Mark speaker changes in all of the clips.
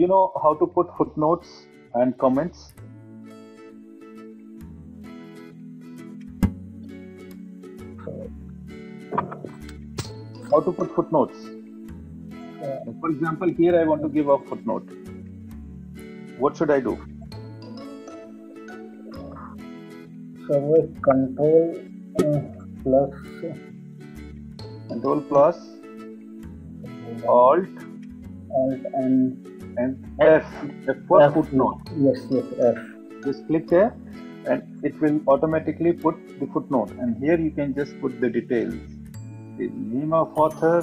Speaker 1: you know how to put footnotes and comments? How to put footnotes? For example, here I want to give a footnote. What should I do?
Speaker 2: So with control
Speaker 1: plus alt
Speaker 2: and
Speaker 1: F for footnote.
Speaker 2: Yes, F.
Speaker 1: Just click here and it will automatically put the footnote, and here you can just put the details, the name of author,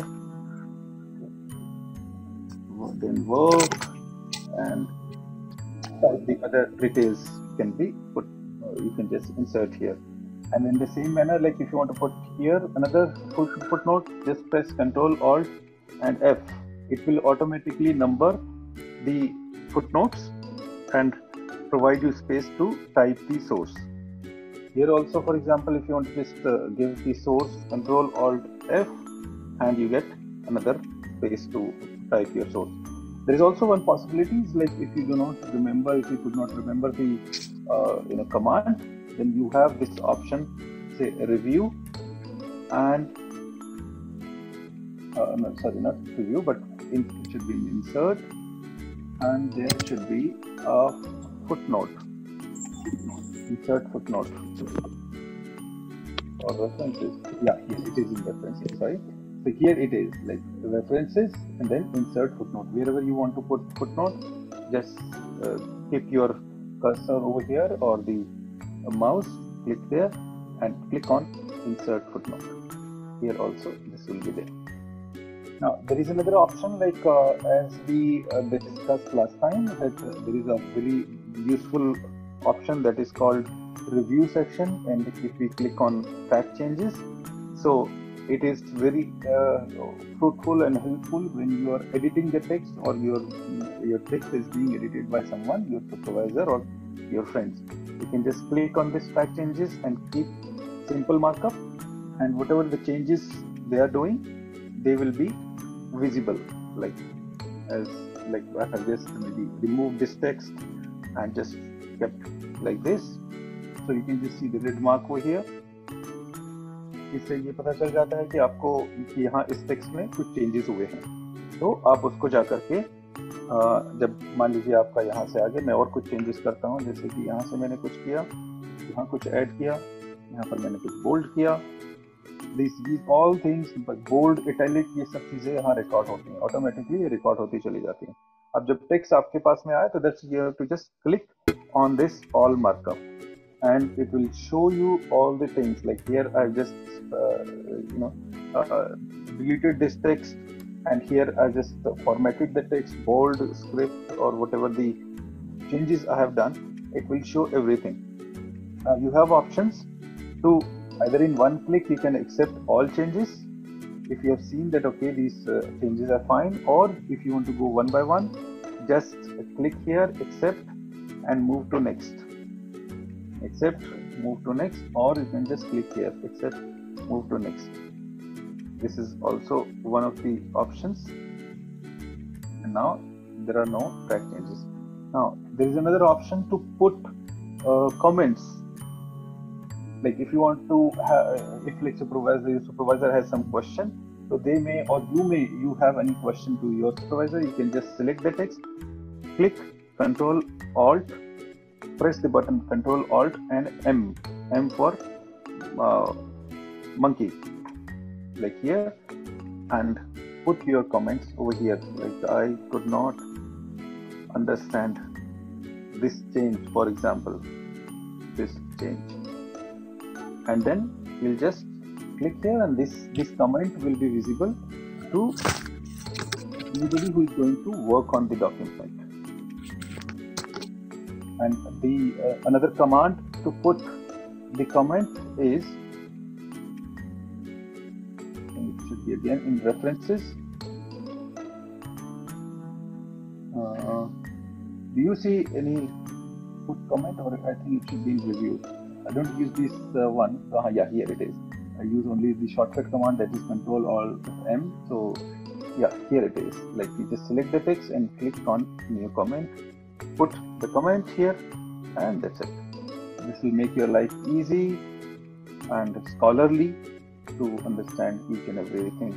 Speaker 1: then work, and the other details can be put. You can just insert here. And in the same manner, like if you want to put here another footnote, just press Ctrl Alt and F. It will automatically number the footnotes and provide you space to type the source. Here also, for example, if you want to just give the source, Ctrl Alt F, and you get another space to type your source. There is also one possibility, is like if you do not remember, if you could not remember the command, then you have this option, say review, and no, sorry, not review, but it should be insert, and there should be a footnote. Insert footnote or references. Yeah, yes, it is in references. Sorry. So here it is like references and then insert footnote. Wherever you want to put footnote, just keep your cursor over here or the mouse, click there and click on insert footnote. Here also this will be there. Now there is another option, like as we discussed last time, that there is a very useful option that is called review section, and if we click on track changes, so it is very fruitful and helpful when you are editing the text, or your text is being edited by someone, your supervisor or your friends. You can just click on this track changes and keep simple markup, and whatever the changes they are doing, they will be visible. Like as like I have just maybe removed this text and just kept like this, so you can just see the red mark over here. इससे ये पता चल जाता है कि आपको कि यहाँ इस टेक्स्ट में कुछ चेंजेस हुए हैं, तो आप उसको जा करके जब मान लीजिए आपका यहाँ से आगे मैं और कुछ चेंजेस करता हूँ, जैसे कि यहाँ से मैंने कुछ किया, यहाँ कुछ ऐड किया, यहाँ पर मैंने कुछ बोल्ड किया, these all things, bold, italic, ये सब चीजें यहाँ रिकॉर्ड होती हैं, ऑटोमेटिकली ये रिकॉर्ड होती चली जाती हैं. अब जब टेक्स्ट आपके पास में आए तो that's you have to just click on this all markup and it will show you all the things. Like here I've just deleted this text, and here I just formatted the text, bold, script, or whatever the changes I have done. It will show everything. You have options to either in one click you can accept all changes if you have seen that okay these changes are fine, or if you want to go one by one, just click here, accept, and move to next. Accept, move to next, or you can just click here, accept, move to next. This is also one of the options. And now there are no track changes. Now there is another option to put comments. Like if you want to have, if like your supervisor has some question, so they may, or you have any question to your supervisor, you can just select the text, click Control Alt, press the button Control Alt and M for monkey, like here, and put your comments over here. Like I could not understand this change, for example, this change, and then we'll just click here, and this comment will be visible to anybody who is going to work on the document. And the another command to put the comment is, it should be again in references. Do you see any put comment, or I think it should be in review? I don't use this one. Yeah, here it is. I use only the shortcut command, that is Control Alt M. So Yeah, here it is. Like you just select the text and click on new comment, put the comment here, and that's it. This will make your life easy and scholarly to understand each and everything.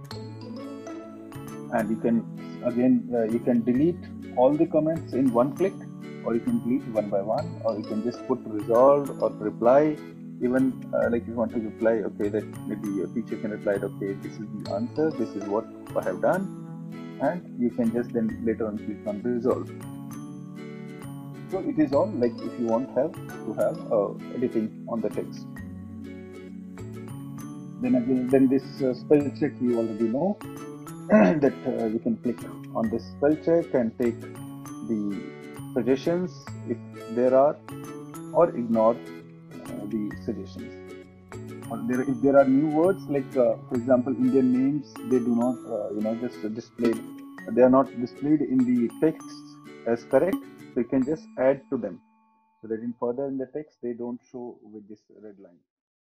Speaker 1: And you can you can delete all the comments in one click, or you can delete one by one, or you can just put resolved or reply. Even like if you want to reply, okay, that maybe your teacher can reply, okay, this is the answer, this is what I have done, and you can just then later on click on resolve. So it is all like if you want help to have editing on the text. Then this spell check you already know that you can click on this spell check and take the suggestions if there are, or ignore the suggestions. Or if there are new words, like for example Indian names, they do not just displayed, they are not displayed in the text as correct, so you can just add to them so that in further in the text they don't show with this red line.